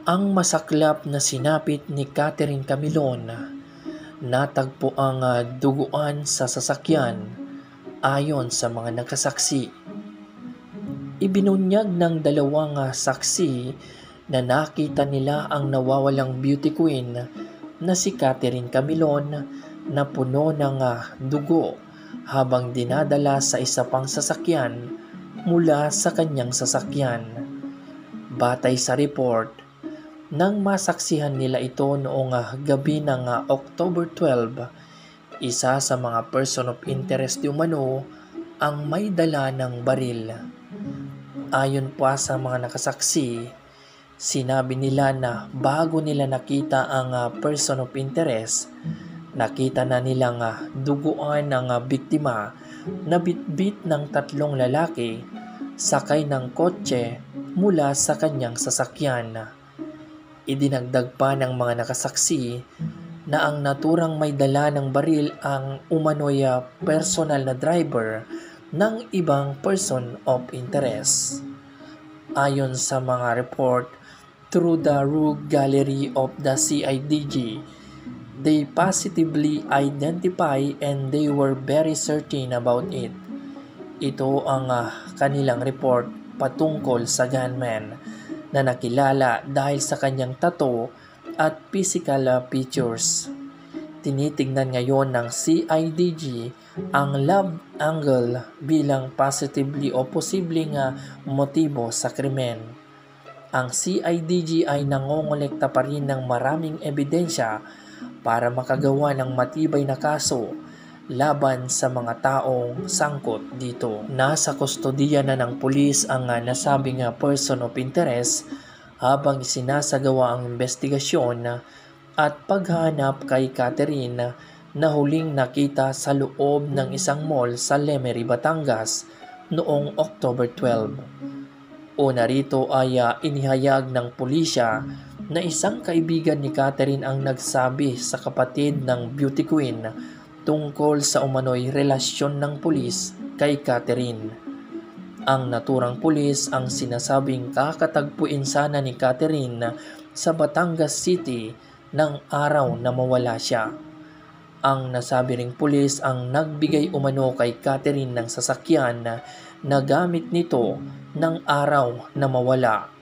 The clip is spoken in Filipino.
Ang masaklap na sinapit ni Catherine Camilon, natagpo ang duguan sa sasakyan ayon sa mga nakasaksi. Ibinunyag ng dalawang saksi na nakita nila ang nawawalang beauty queen na si Catherine Camilon na puno ng dugo habang dinadala sa isa pang sasakyan mula sa kanyang sasakyan. Batay sa report, nang masaksihan nila ito noong gabi ng October 12, isa sa mga person of interest di umano ang may dala ng baril. Ayon pa sa mga nakasaksi, sinabi nila na bago nila nakita ang person of interest, nakita na nilang duguan ng biktima na bitbit ng 3 lalaki sakay ng kotse mula sa kanyang sasakyan. Idinagdag pa ng mga nakasaksi na ang naturang may dala ng baril ang umano'y personal na driver ng ibang person of interest. Ayon sa mga report, through the Rogue Gallery of the CIDG, they positively identify and they were very certain about it. Ito ang kanilang report patungkol sa gunman na nakilala dahil sa kanyang tattoo at physical features. Tinitingnan ngayon ng CIDG ang love angle bilang positively o posibleng motibo sa krimen. Ang CIDG ay nangongolekta pa rin ng maraming ebidensya para makagawa ng matibay na kaso laban sa mga taong sangkot dito. Nasa kustodiya na ng pulis ang nasabing person of interest habang sinasagawa ang investigasyon at paghahanap kay Catherine na huling nakita sa loob ng isang mall sa Lemery, Batangas noong October 12. Una rito ay inihayag ng pulisya na isang kaibigan ni Catherine ang nagsabi sa kapatid ng beauty queen tungkol sa umano'y relasyon ng pulis kay Catherine. Ang naturang pulis ang sinasabing kakatagpuin sana ni Catherine sa Batangas City ng araw na mawala siya. Ang nasabi ring pulis ang nagbigay umano kay Catherine ng sasakyan na gamit nito ng araw na mawala.